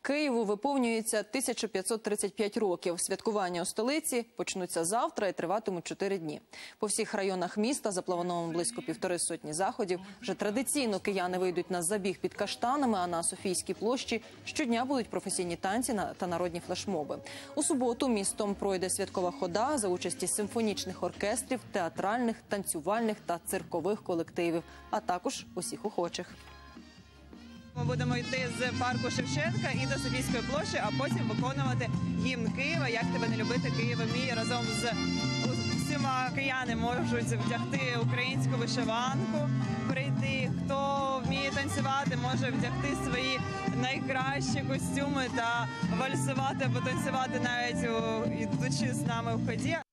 Києву виповнюється 1535 років. Святкування у столиці почнуться завтра і триватимуть 4 дні. По всіх районах міста заплановано близько 1,5 сотні заходів. Вже традиційно кияни вийдуть на забіг під каштанами, а на Софійській площі щодня будуть професійні танці та народні флешмоби. У суботу містом пройде святкова хода за участі симфонічних оркестрів, театральних, танцювальних та циркових колективів, а також усіх охочих. Ми будемо йти з парку Шевченка і до Софійської площі, а потім виконувати гімн Києва «Як тебе не любити, Києве мій». Разом з усіма кияни можуть вдягти українську вишиванку, прийти. Хто вміє танцювати, може вдягти свої найкращі костюми та вальсувати або танцювати навіть ідучи з нами в ході.